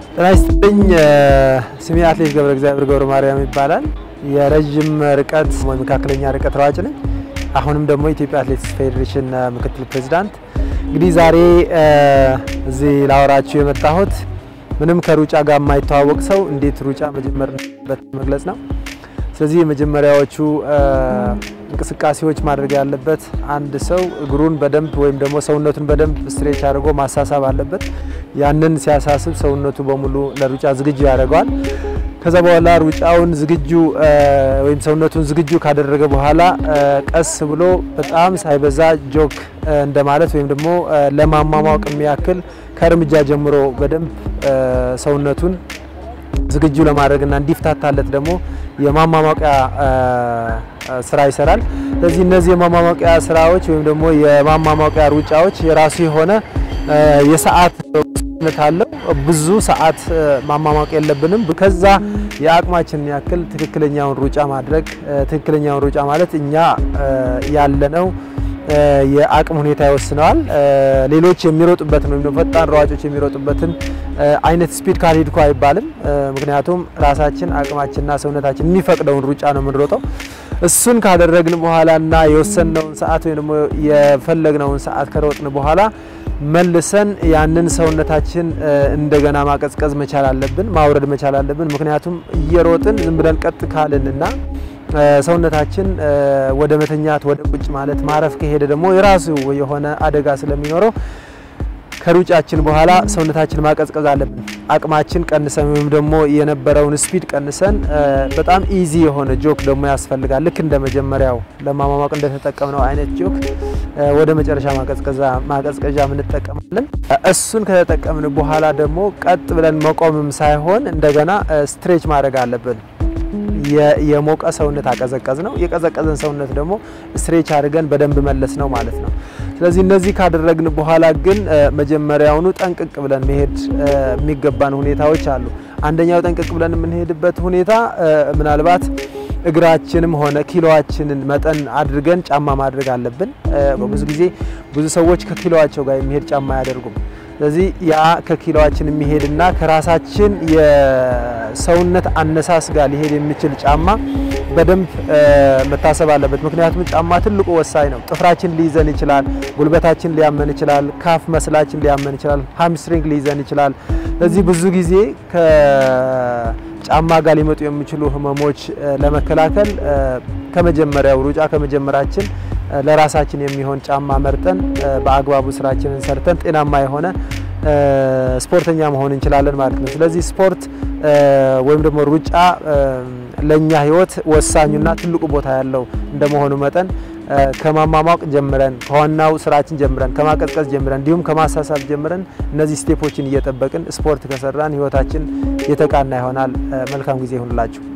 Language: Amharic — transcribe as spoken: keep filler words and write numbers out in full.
ራይስተኝ ስሜ አትሌት ገብረ እግዚአብሔር ገብረ ማርያም ይባላል የረጅም ርቀት ወይ መካከለኛ ርቀት ሯጭ ነኝ አሁንም ደግሞ ኢትዮጵያ አትሌቲክስ ፌዴሬሽን ምክትል ፕሬዝዳንት እንግዲህ ዛሬ እዚህ ላወራችሁ የመጣሁት ምንም ከሩጫ ጋር የማይተዋወቅ ሰው እንዴት ሩጫ መጀመርበት መግለጽ ነው ስለዚህ የመጀመሪያዎቹ እንቅስቃሴዎች ማድረግ ያለበት አንድ ሰው እግሩን በደንብ ወይም ደግሞ ሰውነቱን በደንብ ስትሬች አድርጎ ማሳሳብ አለበት ያንን ሲያሳስብ ሰውነቱ በሙሉ ለሩጫ ዝግጁ ያደርጋል ከዛ በኋላ ሩጫውን ዝግጁ ወይም ሰውነቱን ዝግጁ ካደረገ በኋላ ቀስ ብሎ በጣም ሳይበዛ ጆክ እንደማለት ወይም ደግሞ ለማማማቅ የሚያክል ከርምጃ ጀምሮ በደንብ ሰውነቱን ዝግጁ ለማድረግና እንዲፍታታለት ደግሞ የማማማቂያ ስራ ይሰራል ስለዚህ እነዚህ የማማማቂያ ስራዎች ወይም ደግሞ የማማማቂያ ሩጫዎች የራሱ የሆነ የሰዓት አለው ብዙ ሰዓት ማማማቅ የለብንም ከዛ የአቅማችን ያክል ትክክለኛውን ሩጫ ማድረግ ትክክለኛውን ሩጫ ማለት እኛ ያለነው የአቅም ሁኔታ ይወስናል ሌሎች የሚሮጡበት ነው እንደው ፈጣን ሯጮች የሚሮጡበትን አይነት ስፒድ ካልሄድኩ አይባልም ምክንያቱም ራሳችን አቅማችንና ሰውነታችን የሚፈቅደውን ሩጫ ነው የምንሮጠው እሱን ካደረግን በኋላና የወሰነውን ሰዓት ወይ ደግሞ የፈለግነውን ሰዓት ከሮጥን በኋላ መልሰን ያንን ሰውነታችን እንደገና ማቀዝቀዝ መቻል አለብን ማውረድ መቻል አለብን ምክንያቱም እየሮጥን ዝም ብለን ቀጥ ካለንና ሰውነታችን ወደ መተኛት ወደ ቁጭ ማለት ማረፍ ከሄደ ደግሞ የራሱ የሆነ አደጋ ስለሚኖረው ከሩጫችን በኋላ ሰውነታችን ማቀዝቀዝ አለብን አቅማችን ቀንሰን ወይም ደግሞ የነበረውን ስፒድ ቀንሰን በጣም ኢዚ የሆነ ጆክ ደግሞ ያስፈልጋል ልክ እንደመጀመሪያው ለማማማቅ እንደተጠቀምነው አይነት ጆክ ወደ መጨረሻ ማቀዝቀዛ ማቀዝቀዣ ምን ተጠቀማለን እሱን ከተጠቀምን በኋላ ደግሞ ቀጥ ብለን መቆምም ሳይሆን እንደገና ስትሬች ማድረግ አለብን የሞቀ ሰውነት አቀዘቀዝ ነው የቀዘቀዘን ሰውነት ደግሞ ስትሬች አድርገን በደንብ መለስ ነው ማለት ነው ስለዚህ እነዚህ ካደረግን በኋላ ግን መጀመሪያውኑ ጠንቅቅ ብለን መሄድ የሚገባን ሁኔታዎች አሉ አንደኛው ጠንቅቅ ብለን የምንሄድበት ሁኔታ ምናልባት እግራችንም ሆነ ኪሎአችንን መጠን አድርገን ጫማ ማድረግ አለብን ብዙ ጊዜ ብዙ ሰዎች ከኪሎአቸው ጋር የሚሄድ ጫማ ያደርጉም ስለዚህ ያ ከኪሎአችን የሚሄድና ከራሳችን የሰውነት አነሳስ ጋር ሊሄድ የሚችል ጫማ በደንብ መታሰብ አለበት ምክንያቱም ጫማ ትልቁ ወሳኝ ነው ጥፍራችን ሊይዘን ይችላል ጉልበታችን ሊያመን ይችላል ካፍ መስላችን ሊያመን ይችላል ሃምስትሪንግ ሊይዘን ይችላል ስለዚህ ብዙ ጊዜ ከጫማ ጋር ሊመጡ የሚችሉ ህመሞች ለመከላከል ከመጀመሪያው ሩጫ ከመጀመራችን ለራሳችን የሚሆን ጫማ መርጠን በአግባቡ ስራችንን ሰርተን ጤናማ የሆነ ስፖርተኛ መሆን እንችላለን ማለት ነው ስለዚህ ስፖርት ወይም ደግሞ ሩጫ ለኛ ህይወት ወሳኙና ትልቁ ቦታ ያለው እንደመሆኑ መጠን ከማማማቅ ጀምረን ከዋናው ስራችን ጀምረን ከማቀዝቀዝ ጀምረን እንዲሁም ከማሳሳብ ጀምረን እነዚህ ስቴፖችን እየተጠበቅን ስፖርት ከሰራን ህይወታችን የተቃና ይሆናል መልካም ጊዜ ይሁንላችሁ